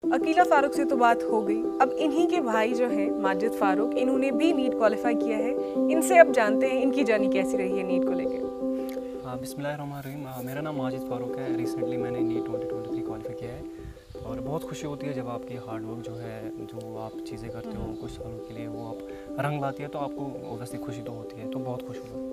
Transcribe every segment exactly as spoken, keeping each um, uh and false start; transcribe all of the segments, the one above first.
अकीला फ़ारूक से तो बात हो गई। अब इन्हीं के भाई जो हैं माजिद फ़ारूक, इन्होंने भी नीट क्वालिफाई किया है। इनसे अब जानते हैं इनकी जर्नी कैसी रही है नीट को लेकर। हाँ, बिस्मिल्लाहिर्रहमानिर्रहीम। मेरा नाम माजिद फ़ारूक है। रिसेंटली मैंने NEET twenty twenty three qualify किया है और बहुत खुशी होती है जब आपकी हार्ड वर्क जो है, जो आप चीज़ें करते हो कुछ सालों के लिए, वो आप रंग लाती है, तो आपको ओब्वियसली खुशी तो होती है। तो बहुत खुश हुआ।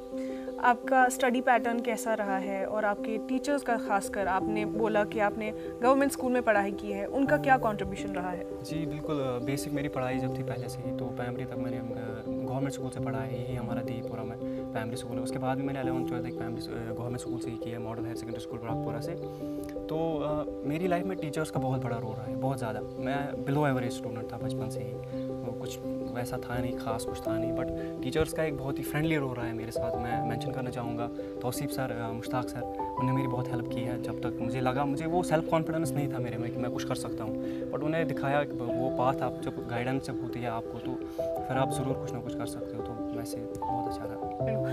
आपका स्टडी पैटर्न कैसा रहा है और आपके टीचर्स का, खासकर आपने बोला कि आपने गवर्नमेंट स्कूल में पढ़ाई की है, उनका क्या कंट्रीब्यूशन रहा है? जी बिल्कुल, बेसिक मेरी पढ़ाई जब थी पहले से ही, तो प्राइमरी तक मैंने गवर्नमेंट स्कूल से पढ़ा है। यही हमारा दीपुरा में प्राइमरी स्कूल है। उसके बाद भी मैंने अलेवन ट्वेल्थ एक प्राइमरी गवर्नमेंट स्कूल से ही किया है, model higher secondary school Pragpura से। तो आ, मेरी लाइफ में टीचर्स का बहुत बड़ा रोल रहा है, बहुत ज़्यादा। मैं बिलो एवरेज स्टूडेंट था बचपन से ही, तो कुछ वैसा था नहीं, खास कुछ था नहीं, बट टीचर्स का एक बहुत ही फ्रेंडली रोल रहा है मेरे साथ। मैं मेंशन करना चाहूँगा तौसीफ सर, मुश्ताक सर, उन्होंने मेरी बहुत हेल्प की है। जब तक मुझे लगा, मुझे वो सेल्फ कॉन्फिडेंस नहीं था मेरे में कि मैं कुछ कर सकता हूँ, बट उन्हें दिखाया कि वो पाथ, आप जब गाइडेंस जब होती है आपको, तो फिर आप ज़रूर कुछ ना कुछ कर सकते हो। तो वैसे बहुत अच्छा रहा।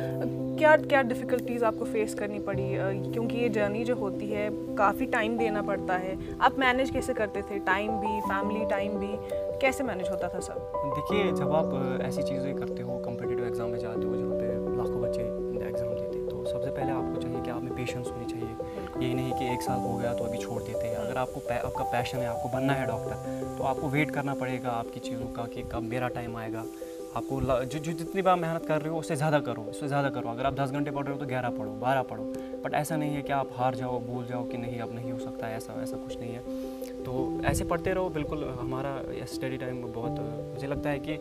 क्या क्या डिफ़िकल्टीज़ आपको फेस करनी पड़ी, क्योंकि ये जर्नी जो होती है काफ़ी टाइम देना पड़ता है, आप मैनेज कैसे करते थे? टाइम भी, फैमिली टाइम भी, कैसे मैनेज होता था सब? देखिए, जब आप ऐसी चीज़ें करते हो, कॉम्पिटिटिव एग्ज़ाम में जाते हो जहाँ पे लाखों बच्चे एग्ज़ाम देते हैं, तो सबसे पहले आपको चाहिए कि आप में पेशेंस होनी चाहिए। ये नहीं कि एक साल हो गया तो अभी छोड़ देते हैं। अगर आपको आपका पैशन है, आपको बनना है डॉक्टर, तो आपको वेट करना पड़ेगा आपकी चीज़ों का कि कब मेरा टाइम आएगा। आपको जो जो जितनी बार मेहनत कर रहे हो उससे ज़्यादा करो, उससे ज़्यादा करो। अगर आप दस घंटे पढ़ रहे हो तो ग्यारह पढ़ो, बारह पढ़ो, बट ऐसा नहीं है कि आप हार जाओ, भूल जाओ कि नहीं अब नहीं हो सकता है, ऐसा ऐसा कुछ नहीं है। तो ऐसे पढ़ते रहो। बिल्कुल हमारा स्टडी टाइम बहुत, मुझे लगता है कि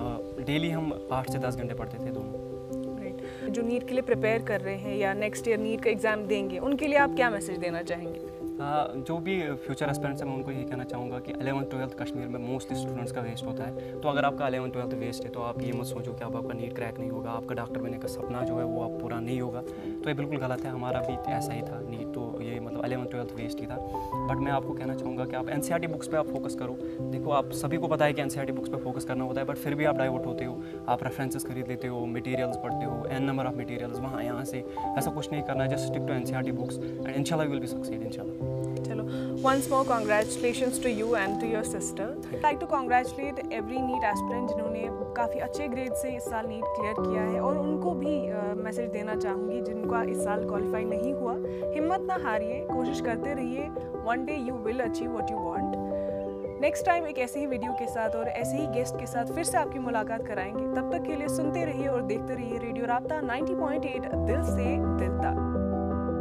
डेली हम आठ से दस घंटे पढ़ते थे दोनों। राइट। जो नीट के लिए प्रिपेयर कर रहे हैं या नेक्स्ट ईयर नीट का एग्ज़ाम देंगे, उनके लिए आप क्या मैसेज देना चाहेंगे? हाँ, जो भी फ्यूचर एस्पिरेंट्स हैं, मैं उनको यही कहना चाहूँगा कि अलेवन ट्वेल्थ कश्मीर में मोस्टली स्टूडेंट्स का वेस्ट होता है। तो अगर आपका अलेवन ट्वेल्थ वेस्ट है तो आप ये मत सोचो कि अब आपका नीट क्रैक नहीं होगा, आपका डॉक्टर बनने का सपना जो है वो आप पूरा नहीं होगा। तो ये बिल्कुल गलत है। हमारा भी ऐसा ही था। नीट तो ये मतलब अलेवन ट्वेल्थ वेस्ट ही था। बट मैं आपको कहना चाहूँगा कि आप N C R T books पर आप फोकस करो। देखो, आप सभी को पता है कि N C R T books पर फोकस करना होता है, बट फिर भी आप डाइवर्ट होते हो। आप रेफरेंसेस खरीद लेते हो, मटीरियल्स पढ़ते हो, एन नंबर ऑफ मटीरियल्स वहाँ यहाँ से। ऐसा कुछ नहीं करना है। Just stick to N C R T books and इंशाल्लाह यू विल बी सक्सीड, इंशाल्लाह। चलो, once more congratulations to you and to your sister. I'd like to congratulate every NEET aspirant जिन्होंने काफ़ी अच्छे ग्रेड से इस साल नीट क्लियर किया है, और उनको भी मैसेज देना चाहूँगी जिनका इस साल क्वालिफाई नहीं हुआ, हिम्मत ना हारिए, कोशिश करते रहिए। One day you will achieve what you want. Next time एक ऐसे ही वीडियो के साथ और ऐसे ही गेस्ट के साथ फिर से आपकी मुलाकात कराएंगे। तब तक के लिए सुनते रहिए और देखते रहिए रेडियो राब्ता नाइंटी पॉइंट एट, दिल से दिल तक।